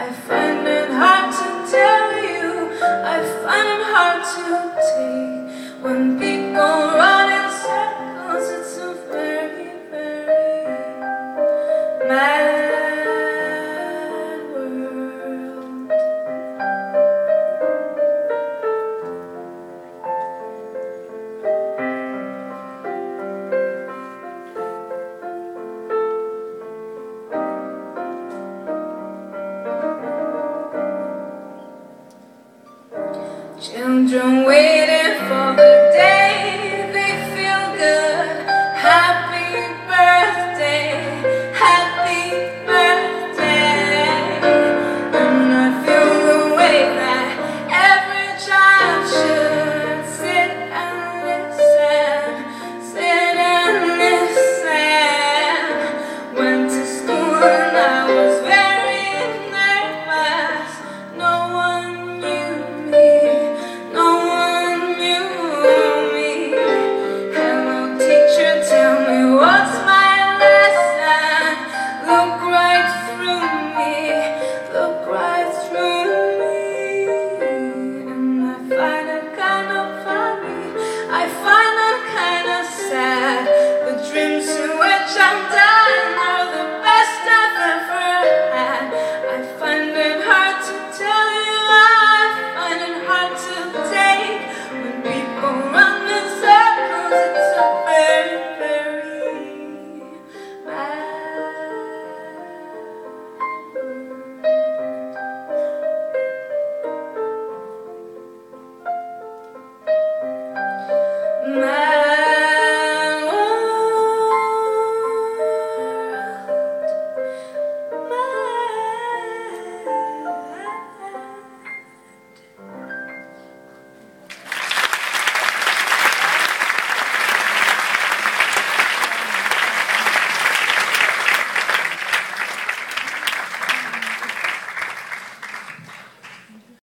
I find it hard to tell you, I find it hard to take. When people run in circles, it's a very, very mad world. Children waiting for the day they feel good. Happy birthday, happy birthday. And I feel the way that every child should sit and listen, sit and listen. Went to school and I was very nervous. No one knew me. No one knew me. Hello teacher, tell me what's my lesson. Look right through me, look right through me. And I find it kind of funny, I find it kind of sad. The dreams in which I'm dying are the best I've ever had. I find it hard to tell you, I find it hard to take. When people run in circles, it's a very, very bad world.